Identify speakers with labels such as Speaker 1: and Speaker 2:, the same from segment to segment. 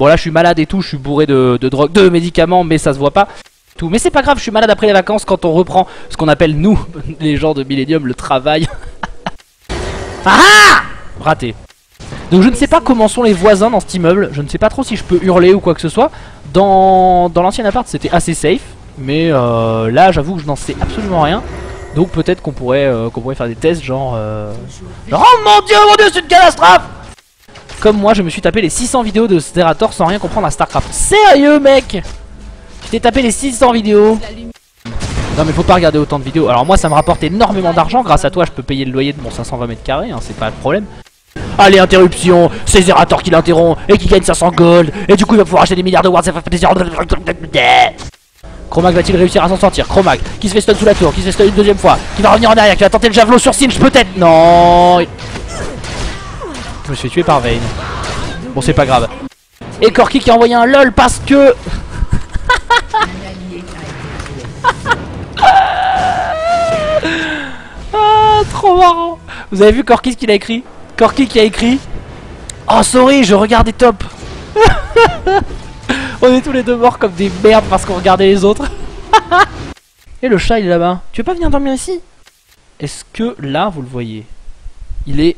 Speaker 1: Bon là je suis malade et tout, je suis bourré de drogue, de médicaments, mais ça se voit pas. Tout. Mais c'est pas grave, je suis malade après les vacances quand on reprend ce qu'on appelle nous, les gens de Millennium, le travail. Ah! Raté. Donc je ne sais pas comment sont les voisins dans cet immeuble, je ne sais pas trop si je peux hurler ou quoi que ce soit. Dans l'ancien appart c'était assez safe, mais là j'avoue que je n'en sais absolument rien. Donc peut-être qu'on pourrait faire des tests genre oh mon dieu c'est une catastrophe. Comme moi je me suis tapé les 600 vidéos de Zerator sans rien comprendre à Starcraft. Sérieux mec? Tu t'es tapé les 600 vidéos? Non mais faut pas regarder autant de vidéos. Alors moi ça me rapporte énormément d'argent. Grâce à toi je peux payer le loyer de mon 520 mètres carrés hein, c'est pas le problème. Allez interruption, c'est Zerator qui l'interrompt et qui gagne 500 gold. Et du coup il va pouvoir acheter des milliards de watts. Ça fait plaisir. Chromac va-t-il réussir à s'en sortir? Chromac qui se fait stun sous la tour, qui se fait stun une deuxième fois, qui va revenir en arrière, qui va tenter le javelot sur Singe peut-être. Non. Je me suis fait tuer par Vayne. Bon c'est pas grave. Et Corki qui a envoyé un lol parce que ah, trop marrant. Vous avez vu Corki ce qu'il a écrit? Corki qui a écrit oh sorry je regardais top. On est tous les deux morts comme des merdes parce qu'on regardait les autres. Et le chat il est là-bas. Tu veux pas venir dormir ici? Est-ce que là vous le voyez? Il est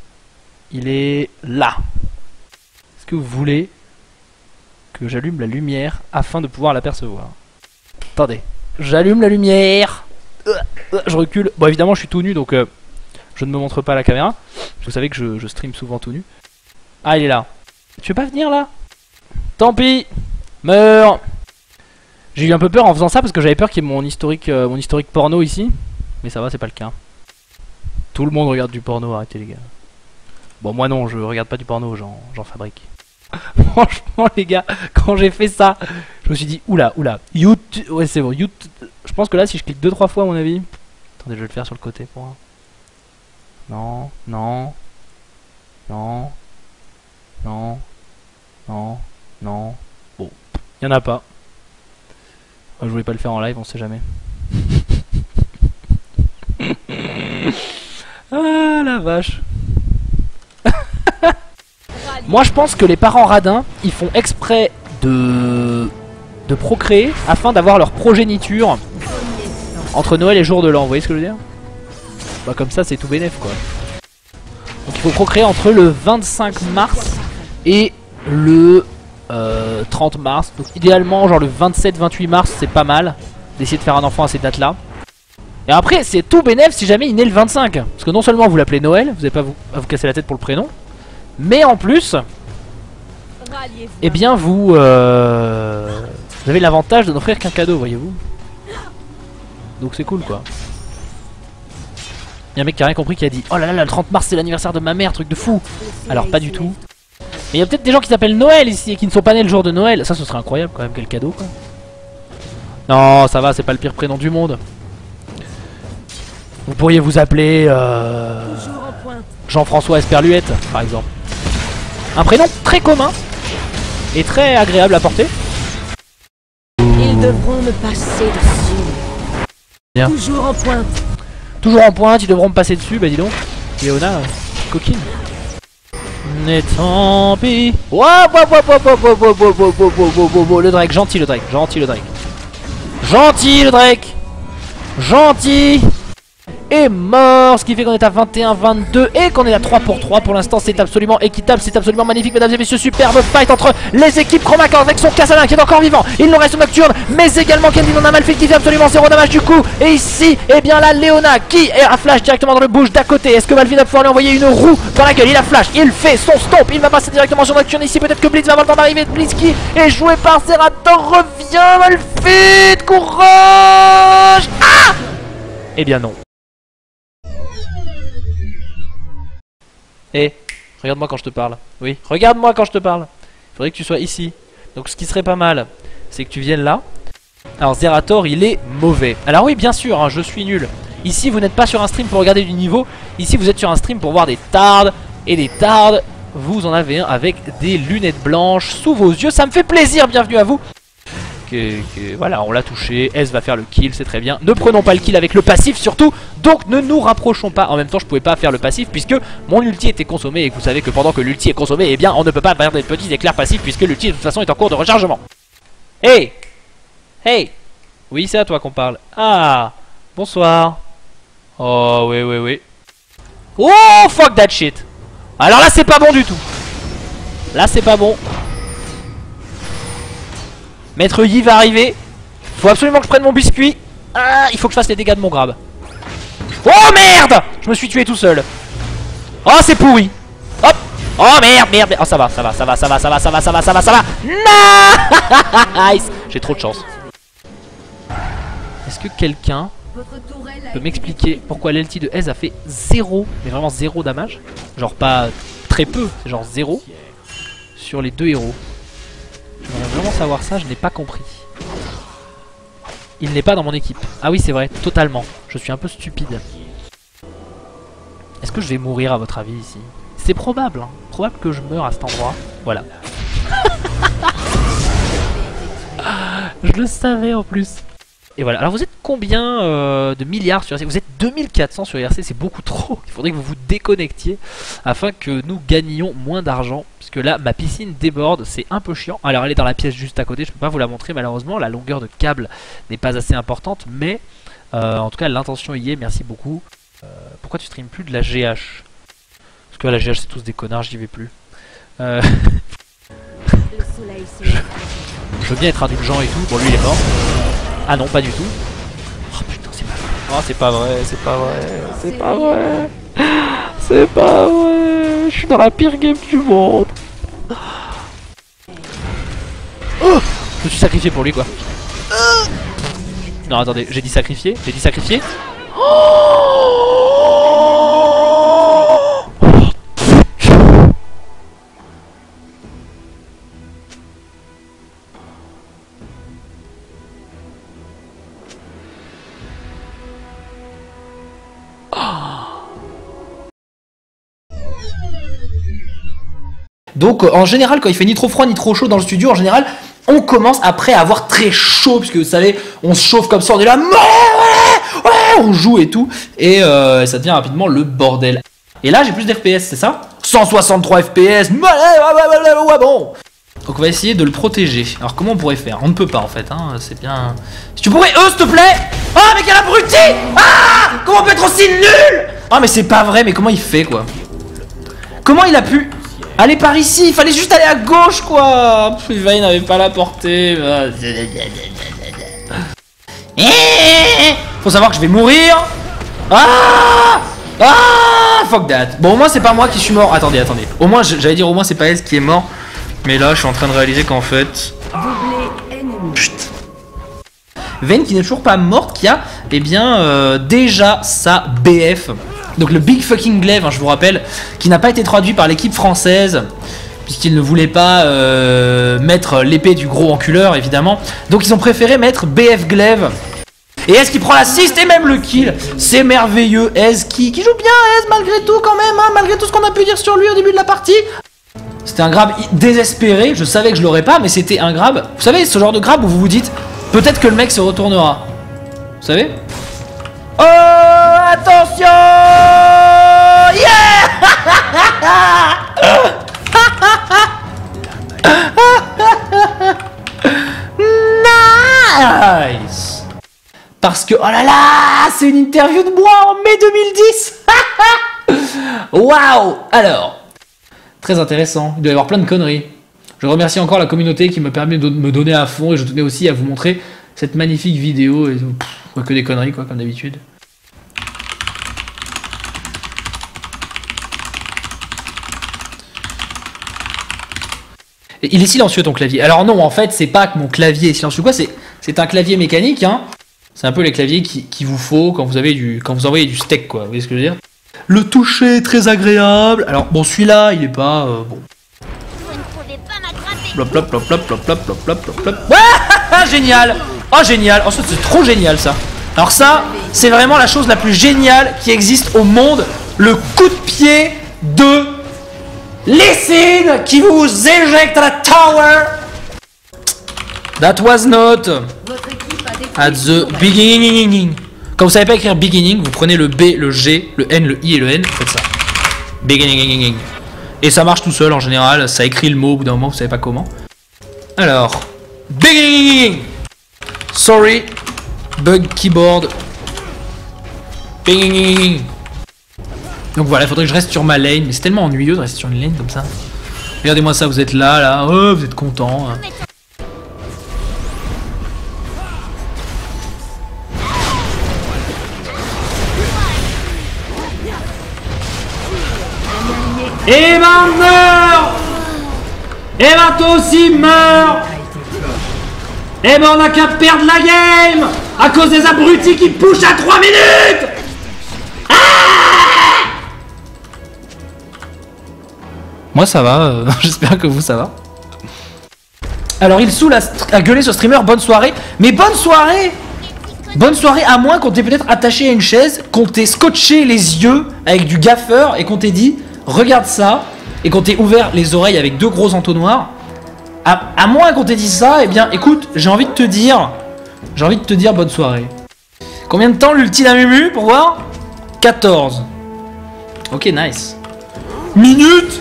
Speaker 1: là. Est-ce que vous voulez que j'allume la lumière afin de pouvoir l'apercevoir? Attendez, j'allume la lumière. Je recule. Bon évidemment je suis tout nu donc je ne me montre pas à la caméra. Vous savez que je stream souvent tout nu. Ah il est là. Tu veux pas venir là? Tant pis. Meurs. J'ai eu un peu peur en faisant ça parce que j'avais peur qu'il y ait mon historique porno ici. Mais ça va c'est pas le cas. Tout le monde regarde du porno, arrêtez les gars. Bon moi non je regarde pas du porno, j'en fabrique. Franchement les gars, quand j'ai fait ça, je me suis dit oula, YouTube, ouais c'est bon, YouTube. Je pense que là si je clique 2-3 fois à mon avis. Attendez je vais le faire sur le côté pour un. Non, non, non, non, non, non. Bon, il y en a pas. Je voulais pas le faire en live, on sait jamais. Ah la vache. Moi je pense que les parents radins ils font exprès de procréer afin d'avoir leur progéniture entre Noël et jour de l'an, vous voyez ce que je veux dire? Bah comme ça c'est tout bénef quoi. Donc il faut procréer entre le 25 mars et le 30 mars. Donc idéalement genre le 27-28 mars c'est pas mal d'essayer de faire un enfant à ces dates là. Et après c'est tout bénef si jamais il naît le 25. Parce que non seulement vous l'appelez Noël, vous n'avez pas à vous casser la tête pour le prénom, mais en plus eh bien vous avez l'avantage de n'offrir qu'un cadeau voyez-vous. Donc c'est cool quoi. Il y a un mec qui a rien compris qui a dit oh là là le 30 mars c'est l'anniversaire de ma mère, truc de fou. Alors pas du tout. Mais il y a peut-être des gens qui s'appellent Noël ici et qui ne sont pas nés le jour de Noël. Ça ce serait incroyable quand même, quel cadeau quoi. Non ça va, c'est pas le pire prénom du monde. Vous pourriez vous appeler Jean-François Esperluette par exemple. Un prénom très commun et très agréable à porter.
Speaker 2: Ils devront me passer dessus.
Speaker 1: Bien.
Speaker 2: Toujours en pointe.
Speaker 1: Toujours en pointe, ils devront me passer dessus, bah dis donc. Léona, coquine. Mais tant pis. Le Drake, gentil le Drake, gentil le Drake. Gentil le Drake. Gentil. Est mort, ce qui fait qu'on est à 21-22 et qu'on est à 3 pour 3. Pour l'instant c'est absolument équitable, c'est absolument magnifique mesdames et messieurs. Superbe fight entre les équipes. Chromac avec son Kassadin qui est encore vivant. Il nous reste Nocturne mais également Kendin en Amalfi qui fait absolument 0 dommage du coup. Et ici et bien là Léona qui est à flash directement dans le bush d'à côté. Est-ce que Malvin va pouvoir lui envoyer une roue dans la gueule? Il a flash, il fait son stomp, il va passer directement sur Nocturne ici. Peut-être que Blitz va avoir le temps d'arriver. Blitz qui est joué par Zerator revient. Malphite, courage. Ah eh bien non. Eh, regarde-moi quand je te parle. Oui, regarde-moi quand je te parle. Il faudrait que tu sois ici. Donc ce qui serait pas mal, c'est que tu viennes là. Alors Zerator, il est mauvais. Alors oui, bien sûr, hein, je suis nul. Ici, vous n'êtes pas sur un stream pour regarder du niveau. Ici, vous êtes sur un stream pour voir des tardes. Et des tardes, vous en avez un avec des lunettes blanches sous vos yeux. Ça me fait plaisir, bienvenue à vous. voilà, on l'a touché. S va faire le kill, c'est très bien. Ne prenons pas le kill avec le passif surtout. Donc ne nous rapprochons pas. En même temps, je pouvais pas faire le passif puisque mon ulti était consommé. Et que vous savez que pendant que l'ulti est consommé, eh bien, on ne peut pas faire des petits éclairs passifs puisque l'ulti de toute façon est en cours de rechargement. Hey! Hey! Oui, c'est à toi qu'on parle. Ah! Bonsoir. Oh, oui. Oh, fuck that shit. Alors là, c'est pas bon du tout. Là, c'est pas bon. Maître Yi va arriver. Faut absolument que je prenne mon biscuit. Ah, il faut que je fasse les dégâts de mon grab. Oh merde! Je me suis tué tout seul. Oh, c'est pourri. Hop. Oh merde. Oh, ça va. Nice. J'ai trop de chance. Est-ce que quelqu'un peut m'expliquer pourquoi l'ulti de Ez a fait 0, mais vraiment 0 damage? Genre pas très peu, c'est genre 0 sur les deux héros. J'aimerais vraiment savoir ça, je n'ai pas compris. Il n'est pas dans mon équipe. Ah oui, c'est vrai, totalement. Je suis un peu stupide. Est-ce que je vais mourir à votre avis ici? C'est probable, hein. Probable que je meure à cet endroit. Voilà. Je le savais en plus. Et voilà, alors vous êtes combien de milliards sur IRC? Vous êtes 2400 sur IRC, c'est beaucoup trop. Il faudrait que vous vous déconnectiez afin que nous gagnions moins d'argent. Puisque là, ma piscine déborde, c'est un peu chiant. Alors elle est dans la pièce juste à côté, je peux pas vous la montrer malheureusement. La longueur de câble n'est pas assez importante, mais en tout cas l'intention y est, merci beaucoup. Pourquoi tu streames plus de la GH? Parce que la GH c'est tous des connards, j'y vais plus. Je veux bien être indulgent et tout, bon lui il est mort. Ah non, pas du tout. Oh putain, c'est pas vrai. Oh, c'est pas vrai, c'est pas vrai. C'est pas vrai. Je suis dans la pire game du monde. Oh, je me suis sacrifié pour lui quoi. Non, attendez, j'ai dit sacrifier. Oh,
Speaker 3: donc en général quand il fait ni trop froid ni trop chaud dans le studio, en général on commence après à avoir très chaud, puisque vous savez on se chauffe comme ça, on est là ouais, on joue et tout, et ça devient rapidement le bordel. Et là j'ai plus d'FPS, c'est ça? 163 FPS, ouais bon. Donc on va essayer de le protéger. Alors comment on pourrait faire? On ne peut pas en fait, hein, c'est bien... Si tu pourrais, s'il te plaît. Ah mais quel abruti. Ah, comment on peut être aussi nul? Ah mais c'est pas vrai, mais comment il fait quoi? Comment il a pu aller par ici? Il fallait juste aller à gauche quoi. Vayne n'avait pas la portée. Faut savoir que je vais mourir. Ah, fuck that. Bon au moins c'est pas moi qui suis mort. Attendez. Au moins j'allais dire au moins c'est pas elle qui est mort. Mais là je suis en train de réaliser qu'en fait... Putain. Vayne qui n'est toujours pas morte, qui a déjà sa BF. Donc le Big Fucking Glaive, hein, je vous rappelle, qui n'a pas été traduit par l'équipe française, puisqu'ils ne voulaient pas mettre l'épée du gros enculeur, évidemment. Donc ils ont préféré mettre BF Glaive. Et Ez qui prend l'assist et même le kill. C'est merveilleux. Ez qui joue bien, Ez, malgré tout quand même, hein, malgré tout ce qu'on a pu dire sur lui au début de la partie. C'était un grab désespéré, je savais que je l'aurais pas, mais c'était un grab. Vous savez, ce genre de grab où vous vous dites, peut-être que le mec se retournera. Vous savez? Oh, attention! Yeah! Nice! Parce que, oh là là, c'est une interview de moi en mai 2010! Waouh! Alors, très intéressant, il doit y avoir plein de conneries. Je remercie encore la communauté qui me permet de me donner à fond, et je tenais aussi à vous montrer cette magnifique vidéo. Et que des conneries quoi, comme d'habitude. Et il est silencieux ton clavier. Alors non, en fait, c'est pas que mon clavier est silencieux quoi, c'est un clavier mécanique, hein. C'est un peu les claviers qu'il vous faut quand vous envoyez du steak quoi, vous voyez ce que je veux dire? Le toucher est très agréable. Alors bon, celui-là, il est pas bon. Plop plop plop plop plop plop plop plop plop plop. Ouais, génial. Oh génial. Oh c'est trop génial ça. Alors ça, c'est vraiment la chose la plus géniale qui existe au monde. Le coup de pied de Lee Sin qui vous éjecte à la tower. That was not
Speaker 2: Votre équipe a détruit
Speaker 3: at the beginning. Quand vous savez pas écrire beginning, vous prenez le B, le G, le N, le I et le N, vous faites ça. Beginning. Et ça marche tout seul en général, ça écrit le mot au bout d'un moment, vous savez pas comment. Alors, beginning. Sorry, bug keyboard. Beginning. Donc voilà, il faudrait que je reste sur ma lane, mais c'est tellement ennuyeux de rester sur une lane comme ça. Regardez-moi ça, vous êtes là, oh, vous êtes content. Et ben meurs. Et ben toi aussi meurs. Et ben on a qu'à perdre la game à cause des abrutis qui pushent à 3 minutes. Moi ça va, j'espère que vous ça va. Alors il saoule à gueuler sur streamer, bonne soirée. Mais bonne soirée. Bonne soirée, à moins qu'on t'ait peut-être attaché à une chaise, qu'on t'ait scotché les yeux avec du gaffeur et qu'on t'ait dit regarde ça, et qu'on t'ait ouvert les oreilles avec 2 gros entonnoirs. À moins qu'on t'ait dit ça, eh bien écoute, j'ai envie de te dire bonne soirée. Combien de temps l'ulti d'un Mumu pour voir? 14. Ok, nice. Minute.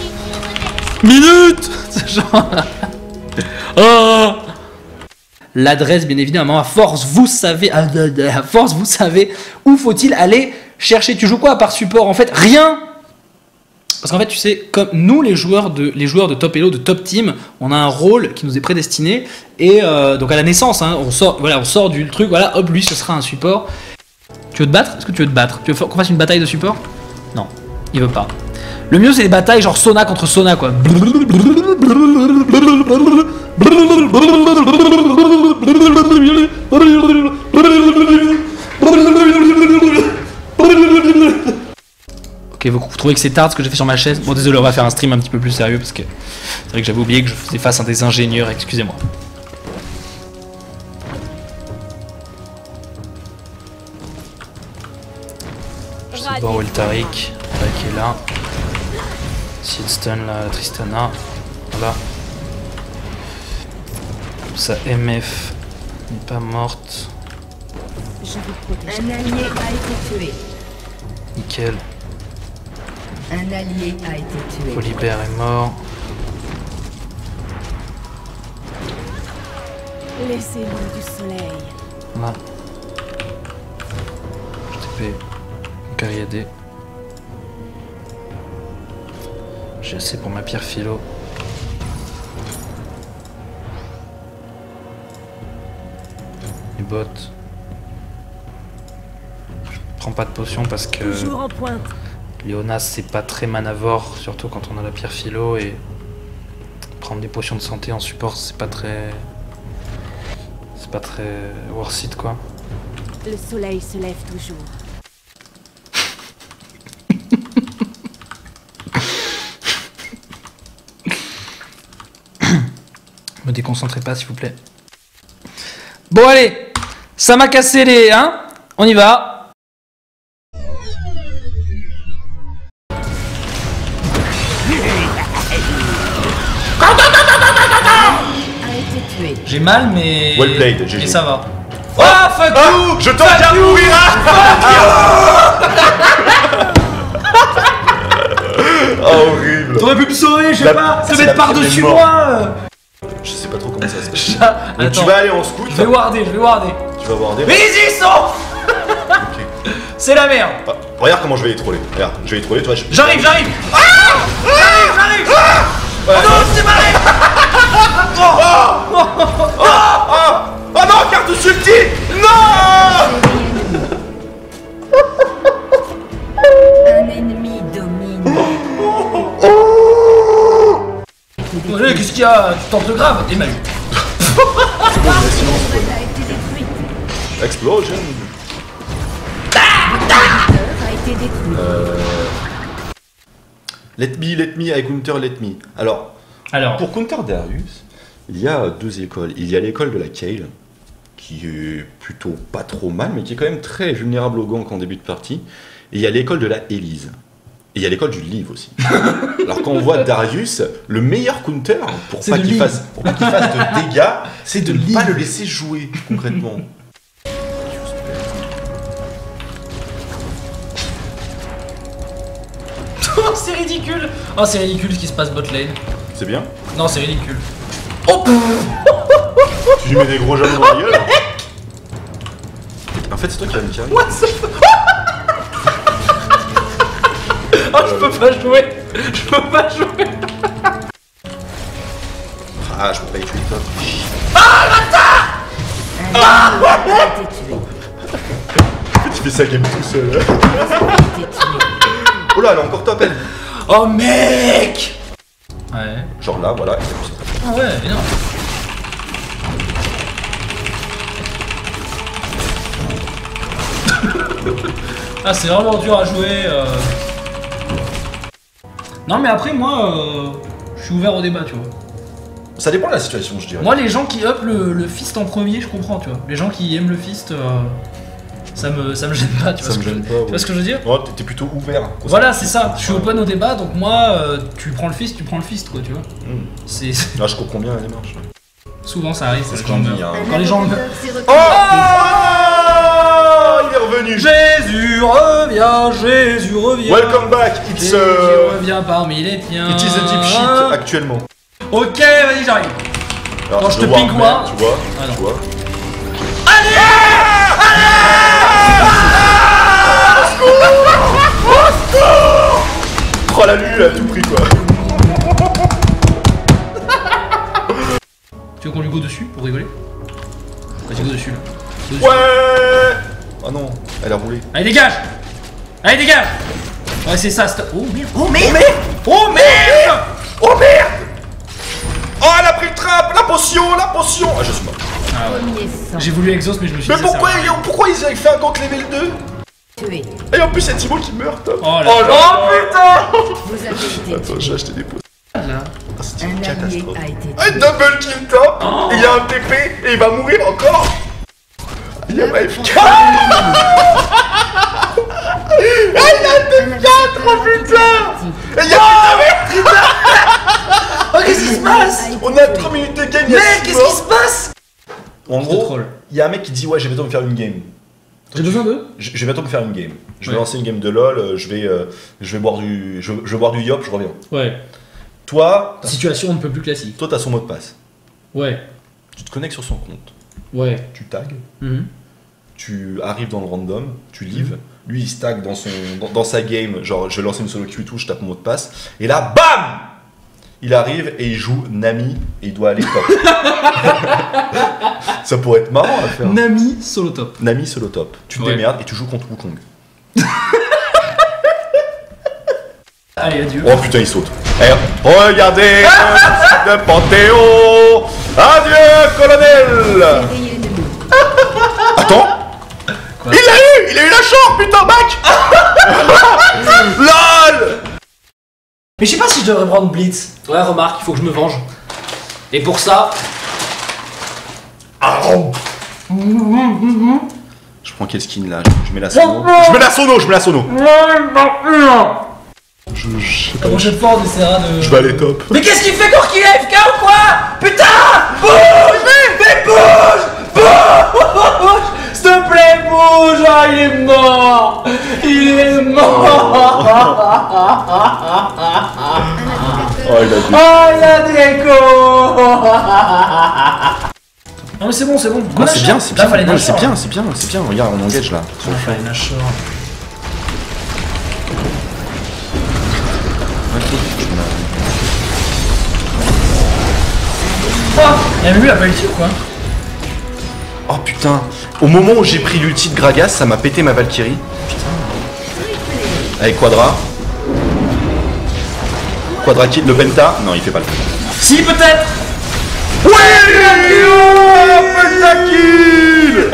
Speaker 3: C'est genre... Oh. L'adresse, bien évidemment, à force, vous savez où faut-il aller chercher. Tu joues quoi à part support? En fait, rien. Parce qu'en fait, tu sais, comme nous, les joueurs de top Elo, de top team, on a un rôle qui nous est prédestiné. Et donc à la naissance, hein, on sort du truc, voilà, hop, lui, ce sera un support. Tu veux te battre? Est-ce que tu veux te battre? Tu veux qu'on fasse une bataille de support? Non, il veut pas. Le mieux, c'est des batailles genre Sona contre Sona, quoi. Ok, vous trouvez que c'est tard ce que j'ai fait sur ma chaise? Bon, désolé, on va faire un stream un petit peu plus sérieux parce que c'est vrai que j'avais oublié que je faisais face à des ingénieurs, excusez-moi. Je sais pas où est le Tariq. Tariq est là. Seedstun là, Tristana. Voilà. Sa MF n'est pas morte.
Speaker 2: Un allié a été tué.
Speaker 3: Nickel.
Speaker 2: Un allié a été tué.
Speaker 3: Polybert est mort.
Speaker 2: Laissez-nous du soleil.
Speaker 3: Là. Je TP. Cariadé. J'ai assez pour ma pierre philo. Les bottes. Je prends pas de potion parce que
Speaker 2: Toujours en pointe.
Speaker 3: Léonas c'est pas très manavore, surtout quand on a la pierre philo, et prendre des potions de santé en support c'est pas très worth it quoi.
Speaker 2: Le soleil se lève toujours.
Speaker 3: Me déconcentrez pas s'il vous plaît. Bon allez, ça m'a cassé les... hein. On y va.
Speaker 2: A été tué.
Speaker 3: J'ai mal mais...
Speaker 4: Well played, GG.
Speaker 3: Mais ça va. Oh fuck you.
Speaker 4: Je t'en viens de mourir. Oh horrible.
Speaker 3: T'aurais pu me sauver, je sais
Speaker 4: La-
Speaker 3: pas, se
Speaker 4: c'est
Speaker 3: mettre
Speaker 4: la
Speaker 3: par-dessus
Speaker 4: première
Speaker 3: moi.
Speaker 4: Je sais pas trop comment ça se passe. Donc
Speaker 3: Attends,
Speaker 4: tu vas aller en scout.
Speaker 3: je vais warder.
Speaker 4: Tu vas voir des...
Speaker 3: Mais ils y sont.
Speaker 4: Ok.
Speaker 3: C'est la merde.
Speaker 4: Ah, regarde comment je vais les troller. Regarde, je vais les troller, toi.
Speaker 3: J'arrive. Ah, j'arrive.
Speaker 4: Ouais.
Speaker 3: Oh non, c'est marré.
Speaker 4: Oh non, cartouche ulti. Non.
Speaker 2: Un ennemi domine.
Speaker 3: Allez, qu'est-ce qu'il y a? Tu tentes le grave. Et Malu.
Speaker 2: A été détruite.
Speaker 4: Explosion.
Speaker 2: A été détruit.
Speaker 4: Let me, I counter let me. Alors, pour counter Darius, il y a 2 écoles. Il y a l'école de la Kayle, qui est plutôt pas trop mal, mais qui est quand même très vulnérable au gank en début de partie. Et il y a l'école de la Elise. Et il y a l'école du livre aussi. Alors quand on voit Darius, le meilleur counter pour pas qu'il fasse de dégâts, c'est de ne pas le laisser jouer concrètement.
Speaker 3: Oh, c'est ridicule. Oh, c'est ridicule ce qui se passe bot lane.
Speaker 4: C'est bien.
Speaker 3: Non, c'est ridicule. Oh.
Speaker 4: Tu lui mets des gros jalons dans la gueule. En fait, c'est toi qui vas me carry.
Speaker 3: What the fuck. Oh, je peux pas jouer. Je peux pas jouer.
Speaker 4: Ah, je peux pas y tuer toi.
Speaker 2: Un ennemi a été tué.
Speaker 4: Tu fais sa game tout seul. Oh là, elle est encore top elle.
Speaker 3: Oh mec. Ouais.
Speaker 4: Genre là, voilà.
Speaker 3: Ah ouais, énorme. Ah, c'est vraiment dur à jouer. Non, mais après, moi, je suis ouvert au débat, tu vois.
Speaker 4: Ça dépend de la situation, je dirais.
Speaker 3: Moi, les gens qui up le fist en premier, je comprends, tu vois. Les gens qui aiment le fist, ça me gêne pas, tu vois.
Speaker 4: Ça me gêne pas.
Speaker 3: Tu vois ce que je veux dire?
Speaker 4: Oh, t'es plutôt ouvert.
Speaker 3: Voilà, c'est ça. Je suis open au débat, donc moi, tu prends le fist, quoi, tu vois. C'est
Speaker 4: Là, je comprends bien la démarche.
Speaker 3: souvent ça arrive,
Speaker 4: C'est ce
Speaker 3: quand
Speaker 4: qu'on
Speaker 3: même.
Speaker 4: dit, hein.
Speaker 3: Quand les gens meurent.
Speaker 4: Oh, il est revenu.
Speaker 3: Jésus revient, Jésus revient.
Speaker 4: Welcome back. It's
Speaker 3: Jésus revient parmi les tiens.
Speaker 4: It is a deep shit actuellement.
Speaker 3: Ok, vas-y, j'arrive.
Speaker 4: Alors,
Speaker 3: Quand je te
Speaker 4: vois,
Speaker 3: ping moi.
Speaker 4: tu vois,
Speaker 3: Ah non.
Speaker 4: tu vois. Oh la lue à tout prix quoi.
Speaker 3: Tu veux qu'on lui go dessus pour rigoler? Vas-y, go dessus là. Go dessus.
Speaker 4: Ouais. Oh non, elle a roulé.
Speaker 3: Allez, dégage! Allez, dégage! Ouais, c'est ça, stop. Oh merde! Oh merde! Oh merde!
Speaker 4: Oh merde. Oh elle a pris le trap, la potion. Ah je suis mort.
Speaker 3: Ah ouais.
Speaker 2: Premier sang
Speaker 3: J'ai voulu exhaust, mais je me suis
Speaker 4: Mais
Speaker 3: dit.
Speaker 4: pourquoi ils avaient fait un gank level 2?
Speaker 2: tué.
Speaker 4: Et en plus c'est Thibaut qui meurt top.
Speaker 3: Oh là.
Speaker 4: Oh putain.
Speaker 2: Vous avez été
Speaker 4: Attends,
Speaker 2: tué.
Speaker 4: j'ai acheté des potions.
Speaker 3: Là.
Speaker 4: Ah, c'était
Speaker 2: Un
Speaker 4: une
Speaker 2: allié
Speaker 4: catastrophe.
Speaker 2: a été
Speaker 4: Un
Speaker 2: tué.
Speaker 4: double kill top. Et il y a un TP et il va mourir encore. Il y a ma FK.
Speaker 2: Il a T4,
Speaker 4: oh putain. Et il y a
Speaker 3: Oh, qu'est-ce qui se passe?
Speaker 4: On a 3 minutes de game. il y a
Speaker 3: Mec,
Speaker 4: six
Speaker 3: qu'est-ce
Speaker 4: morts.
Speaker 3: qui se passe?
Speaker 4: En
Speaker 3: Je te
Speaker 4: gros,
Speaker 3: troll.
Speaker 4: il y a un mec qui dit ouais j'ai besoin de me faire une game.
Speaker 3: J'ai besoin de.
Speaker 4: Je vais bientôt me faire une game. Je vais
Speaker 3: Ouais.
Speaker 4: lancer une game de LoL, je vais boire du yop, je reviens.
Speaker 3: Ouais.
Speaker 4: Toi,
Speaker 3: Situation on ne peut plus classique.
Speaker 4: t'as son mot de passe.
Speaker 3: Ouais.
Speaker 4: Tu te connectes sur son compte,
Speaker 3: Ouais.
Speaker 4: tu tags,
Speaker 3: Mhm.
Speaker 4: tu arrives dans le random, tu lives. Lui il se tag dans sa game, genre je vais lancer une solo queue et tout, je tape mon mot de passe. Et là, BAM! Il arrive et il joue Nami et il doit aller top. Ça pourrait être marrant à faire.
Speaker 3: Nami solo top.
Speaker 4: Nami solo top. Tu te
Speaker 3: Ouais.
Speaker 4: démerdes et tu joues contre Wukong.
Speaker 3: Allez, adieu.
Speaker 4: Oh putain, il saute. Eh, regardez le Panthéon. Adieu, colonel.
Speaker 2: Réveillez l'ennemi.
Speaker 4: Attends.
Speaker 3: Quoi?
Speaker 4: Il a eu la chance, putain, mec. LOL.
Speaker 3: Mais je sais pas si je devrais prendre Blitz. Ouais, remarque, il faut que je me venge. Et pour ça.
Speaker 4: Je prends quel skin là? Je mets la sono. Je mets la sono. Je sais pas.
Speaker 3: La prochaine fois, on essaiera de.
Speaker 4: Je vais aller top.
Speaker 3: Mais qu'est-ce qu'il fait quand il est AFK ou quoi? Putain! Bouge! Mais bouge! Bouge! S'il te plaît, bouge! Ah, il est mort! Il est mort!
Speaker 4: Oh, il a dit.
Speaker 3: Oh, la déco! Non mais c'est bon, c'est bon.
Speaker 4: Ah, c'est bien, c'est bien.
Speaker 3: Là, fallait
Speaker 4: Non, c'est
Speaker 3: Nashor.
Speaker 4: bien, c'est bien, c'est bien. Regarde, on engage là.
Speaker 3: Là, fallait Nashor. Oh! Il y a même eu la politique ou quoi?
Speaker 4: Oh putain. Au moment où j'ai pris l'ulti de Gragas, ça m'a pété ma Valkyrie. Avec Quadra. Quadra kill, le Penta. Non, il fait pas le Penta.
Speaker 3: Si, peut-être!
Speaker 4: Ouais, Penta kill.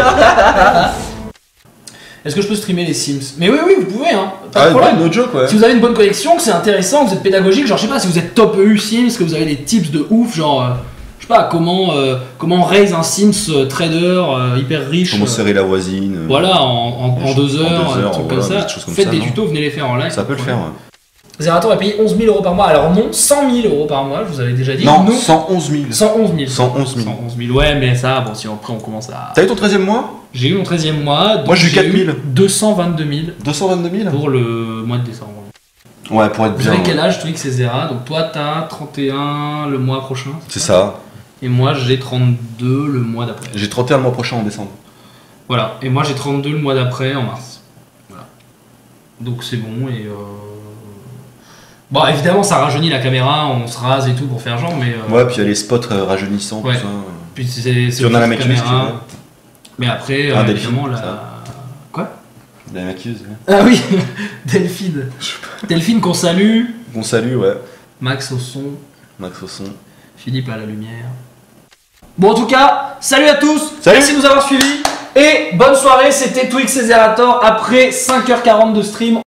Speaker 3: Est-ce que je peux streamer les Sims? Mais oui, oui, vous pouvez, hein. Pas de
Speaker 4: Ah,
Speaker 3: problème.
Speaker 4: no joke, ouais.
Speaker 3: Si vous avez une bonne connexion, que c'est intéressant, que vous êtes pédagogique, genre je sais pas, si vous êtes top EU Sims, que vous avez des tips de ouf, genre je sais pas, comment raise un Sims trader hyper riche.
Speaker 4: Comment serrer la voisine.
Speaker 3: Voilà, en 2 heures,
Speaker 4: En 2
Speaker 3: un
Speaker 4: heures,
Speaker 3: truc
Speaker 4: voilà,
Speaker 3: comme
Speaker 4: des
Speaker 3: ça.
Speaker 4: choses comme
Speaker 3: Faites
Speaker 4: ça,
Speaker 3: des
Speaker 4: non.
Speaker 3: tutos, venez les faire en live.
Speaker 4: Ça peut le faire, ouais.
Speaker 1: Zerator est payé 11 000 euros par mois. Alors non, 100 000 euros par mois, je vous avais déjà dit.
Speaker 4: Non,
Speaker 1: Nous,
Speaker 4: 111 000.
Speaker 1: 111 000.
Speaker 4: 111 000.
Speaker 1: 111 000, ouais, mais ça, bon, si après on commence à...
Speaker 4: T'as eu ton 13e mois?
Speaker 1: J'ai eu mon 13e mois. Donc
Speaker 4: Moi, j'ai eu 4 000.
Speaker 1: 222 000
Speaker 4: 222 000
Speaker 1: pour le mois de décembre.
Speaker 4: Ouais, pour être
Speaker 1: Vous
Speaker 4: bien.
Speaker 1: avez quel
Speaker 4: ouais.
Speaker 1: âge, Twix et Zera? Donc toi, t'as 31 le mois prochain.
Speaker 4: C'est ça.
Speaker 1: Et moi, j'ai 32 le mois d'après.
Speaker 4: J'ai 31 le mois prochain en décembre.
Speaker 1: Voilà, et moi j'ai 32 le mois d'après en mars. Voilà. Donc c'est bon et bon, évidemment ça rajeunit la caméra, on se rase et tout pour faire genre, mais
Speaker 4: Ouais, puis il y a les spots rajeunissants,
Speaker 1: Ouais.
Speaker 4: tout ça.
Speaker 1: puis c'est
Speaker 4: Puis on a la
Speaker 1: une
Speaker 4: maquilleuse qui
Speaker 1: caméra.
Speaker 4: vient.
Speaker 1: Mais après
Speaker 4: Ah,
Speaker 1: évidemment
Speaker 4: Delphine,
Speaker 1: la
Speaker 4: ça.
Speaker 1: quoi?
Speaker 4: La maquilleuse, ouais.
Speaker 1: Ah oui, Delphine. Delphine qu'on salue,
Speaker 4: Bon salut, ouais.
Speaker 1: Max au son,
Speaker 4: Max au son.
Speaker 1: Philippe à la lumière. Bon en tout cas, salut à tous,
Speaker 4: Salut.
Speaker 1: merci de nous avoir suivis et bonne soirée, c'était Twix et Zerator après 5h40 de stream.